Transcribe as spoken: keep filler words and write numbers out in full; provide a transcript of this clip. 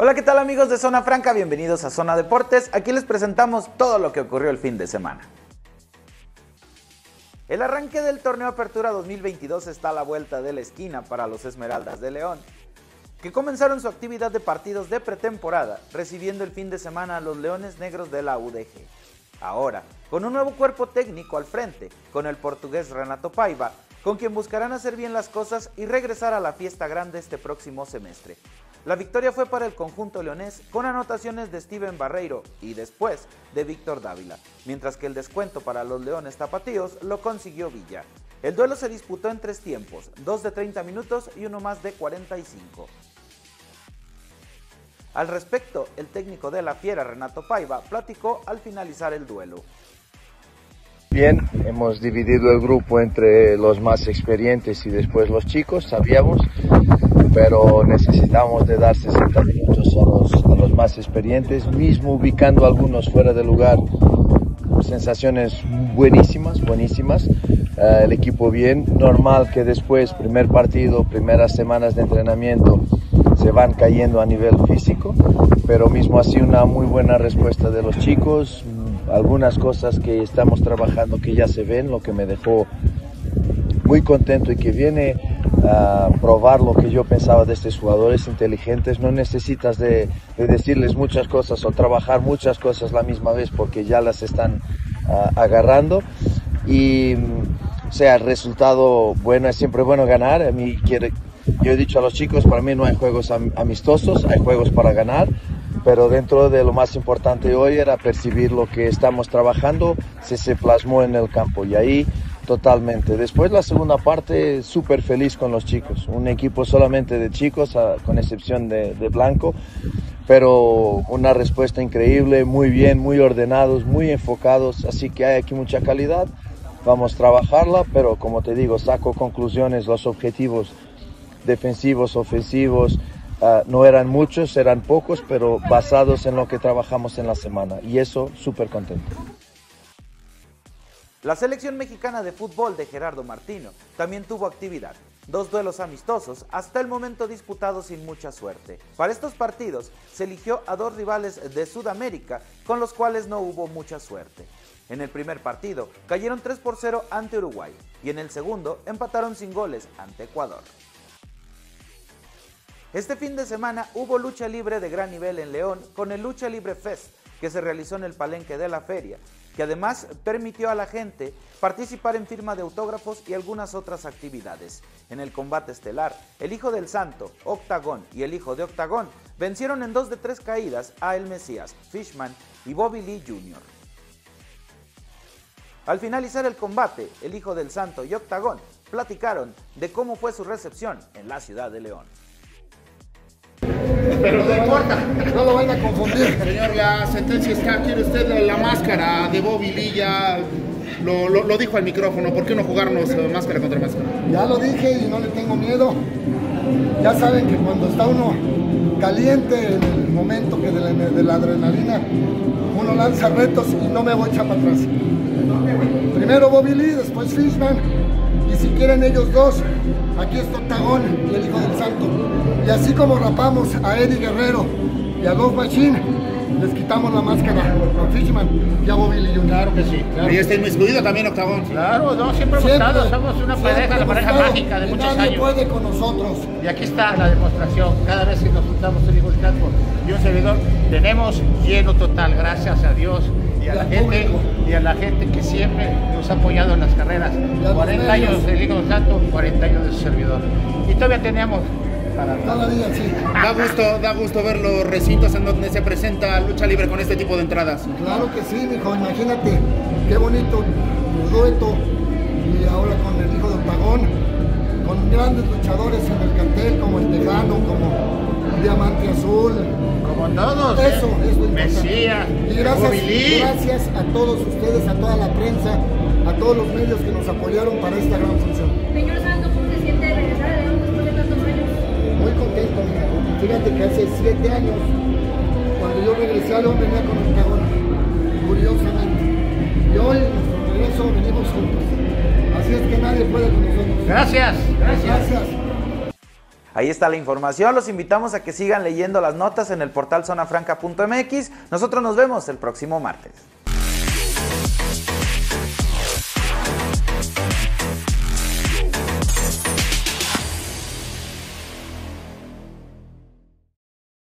Hola, ¿qué tal amigos de Zona Franca? Bienvenidos a Zona Deportes. Aquí les presentamos todo lo que ocurrió el fin de semana. El arranque del torneo Apertura dos mil veintidós está a la vuelta de la esquina para los Esmeraldas de León, que comenzaron su actividad de partidos de pretemporada, recibiendo el fin de semana a los Leones Negros de la U D G. Ahora, con un nuevo cuerpo técnico al frente, con el portugués Renato Paiva, con quien buscarán hacer bien las cosas y regresar a la fiesta grande este próximo semestre. La victoria fue para el conjunto leonés con anotaciones de Steven Barreiro y después de Víctor Dávila, mientras que el descuento para los Leones Tapatíos lo consiguió Villa. El duelo se disputó en tres tiempos, dos de treinta minutos y uno más de cuarenta y cinco. Al respecto, el técnico de la Fiera, Renato Paiva, platicó al finalizar el duelo. Bien, hemos dividido el grupo entre los más experientes y después los chicos, sabíamos, pero necesitamos de dar sesenta minutos a los, a los más experientes, mismo ubicando algunos fuera de lugar. Sensaciones buenísimas, buenísimas, uh, el equipo bien, normal que después, primer partido, primeras semanas de entrenamiento, se van cayendo a nivel físico, pero mismo así una muy buena respuesta de los chicos, algunas cosas que estamos trabajando que ya se ven, lo que me dejó muy contento y que viene a probar lo que yo pensaba de estos jugadores inteligentes. No necesitas de, de decirles muchas cosas o trabajar muchas cosas la misma vez porque ya las están uh, agarrando y o sea, el resultado bueno, es siempre bueno ganar. A mí quiere, yo he dicho a los chicos, para mí no hay juegos amistosos, hay juegos para ganar, pero dentro de lo más importante hoy era percibir lo que estamos trabajando, se, se plasmó en el campo y ahí totalmente. Después la segunda parte, súper feliz con los chicos, un equipo solamente de chicos, a, con excepción de, de Blanco, pero una respuesta increíble, muy bien, muy ordenados, muy enfocados, así que hay aquí mucha calidad, vamos a trabajarla, pero como te digo, saco conclusiones, los objetivos defensivos, ofensivos, Uh, no eran muchos, eran pocos, pero basados en lo que trabajamos en la semana y eso súper contento. La selección mexicana de fútbol de Gerardo Martino también tuvo actividad, dos duelos amistosos hasta el momento disputados sin mucha suerte. Para estos partidos se eligió a dos rivales de Sudamérica con los cuales no hubo mucha suerte. En el primer partido cayeron tres por cero ante Uruguay y en el segundo empataron sin goles ante Ecuador. Este fin de semana hubo lucha libre de gran nivel en León con el Lucha Libre Fest, que se realizó en el Palenque de la Feria, que además permitió a la gente participar en firma de autógrafos y algunas otras actividades. En el combate estelar, el Hijo del Santo, Octagón y el Hijo de Octagón vencieron en dos de tres caídas a El Mesías, Fishman y Bobby Lee junior Al finalizar el combate, el Hijo del Santo y Octagón platicaron de cómo fue su recepción en la ciudad de León. Pero no importa. No lo vayan a confundir. Señor, la sentencia está, quiere usted la máscara de Bobby Lee, ya lo, lo, lo dijo al micrófono, ¿por qué no jugarnos máscara contra máscara? Ya lo dije y no le tengo miedo. Ya saben que cuando está uno caliente en el momento que de la, de la adrenalina, uno lanza retos y no me voy a echar para atrás. Primero Bobby Lee, después Fishman, y si quieren ellos dos, aquí está Octagón y el Hijo del Santo. Y así como rapamos a Eddie Guerrero y a Love Machine, les quitamos la máscara a Fishman y a Bobby Lee junior Claro que sí. Claro. Y está inmiscuido también Octagón. Claro, no, siempre hemos estado, somos una pareja, la pareja mágica de muchos nadie años. puede con nosotros. Y aquí está la demostración, cada vez que nos juntamos el Hijo del Santo y un servidor, tenemos lleno total, gracias a Dios y a la gente y a la gente que siempre nos ha apoyado en las carreras. cuarenta años del Hijo del Santo, cuarenta años de su servidor. Y todavía tenemos para Todavía sí. Da gusto, da gusto ver los recintos en donde se presenta lucha libre con este tipo de entradas. Claro que sí, mijo, imagínate qué bonito dueto y ahora con el Hijo de Octagón, con grandes luchadores en el cartel como el Tejano, como Diamante Azul, como todos, eso ¿eh? es lo importante. Mesías, y gracias, Bobby Lee. gracias a todos ustedes, a toda la prensa, a todos los medios que nos apoyaron para esta gran función. Señor Santo, ¿cómo se siente regresar a León después de tantos años? Muy contento, mija. Fíjate que hace siete años, cuando yo regresé a León, venía con Octagón, curiosamente. Y hoy, en nuestro regreso, venimos juntos. Así es que nadie puede con nosotros. Gracias, gracias. Gracias. Ahí está la información, los invitamos a que sigan leyendo las notas en el portal zona franca punto m x. Nosotros nos vemos el próximo martes.